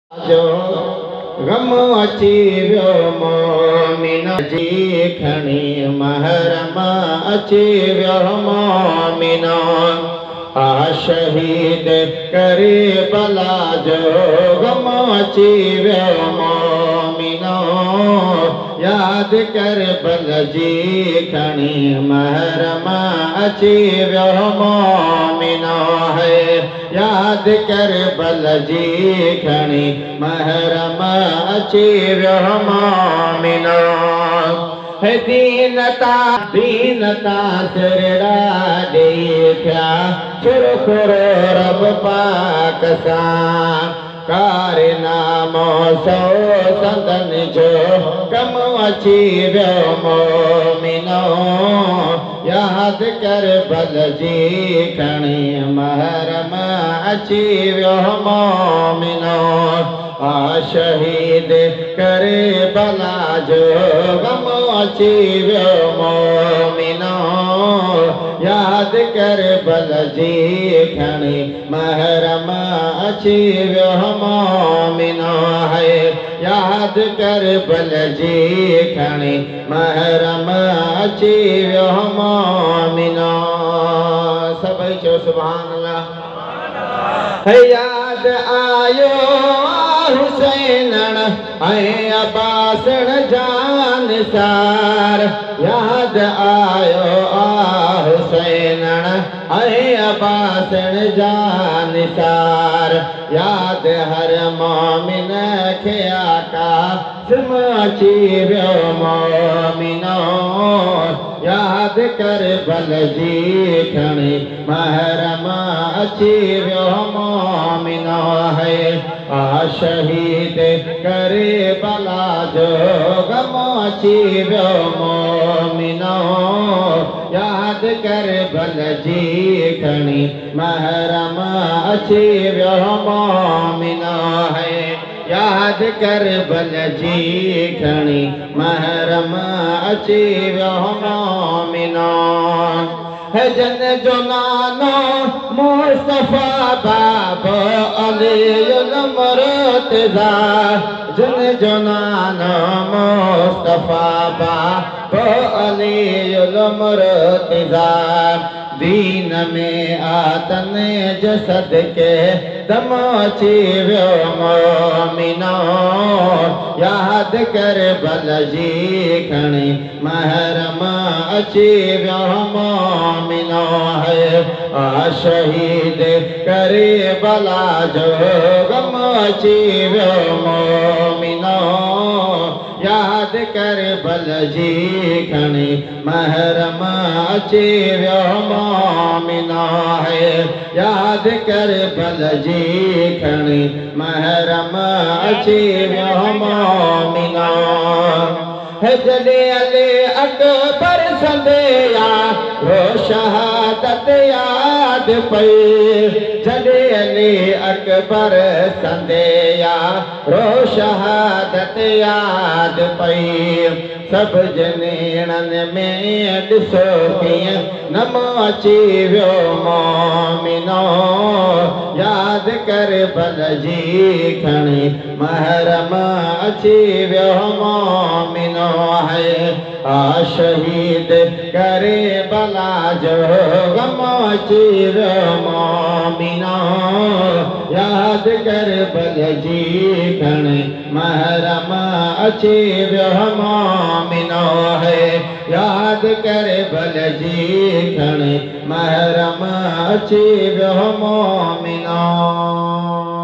जो गम अची वियो मोमिन जी खणी महरम अची वियो मोमिन आ शहीद करे बला जो गम अची वियो मोमिन याद कर बल जी खणी महरम अची वियो मोमिन है याद कर बल जी खणी महरम अची वियो मोमिन है दीनता सिरड़ा ॾेई थिया सुरखुरो रब पाक सां कारनामो सौ संदन जो कम अची वियो मोमिनो याद कर बल जी खणी महरम अची वियो मोमिनो आ शहीद करे बला जो गम अची वियो मोमिनो याद कर बल जी खणी महरम अची वियो मोमिनो है याद कर बल जी खणी महरम अची वियो मोमिनो सभई चो सुभान अल्लाह है याद आयो हुसैनण ऐं अब्बासण जान सार याद आयो हुसैनण ऐं अब्बासण जान सार याद हर मोमिन खे आका सिम अची वियो मोमिनो याद कर बल जी खणी महरम अची वियो मोमिनो है आ शहीद करे बला जो गम अची वियो मोमिनो याद कर बल जी खणी महरम अची वियो मोमिनो है याद कर बल जी खणी महरम अची वियो मोमिनो है जन जो नानो मुस्तफा बाबो अलीउल मुर्तज़ा जन जो नानो मुस्तफा बाबो अलीउल मुर्तज़ा दीन में आतन जसद के दम अची वियो मोमिनो याद कर बल जी खणी महरम अची वियो मोमिनो है आ शहीद करे बला जो गम अची वियो मोमिनो याद कर बल जी खणी महरम अची वियो मोमिनो है याद कर बल जी खणी महरम अची वियो मोमिनो है जॾे अले अकबर संदेया रो शहादत याद पई जॾे अले अकबर संदेया रो शहादत याद पई सब जनेणन में ॾिसो कीअं नमो अची वियो मोमिनो याद कर बल जी खणी महरम अची वियो मोमिनो है आ शहीद करे बला जो गम अची वियो मोमिनो याद कर बल जी खणी महरम अची वियो मोमिनो है याद कर बल जी खणी महरम अची वियो मोमिनो।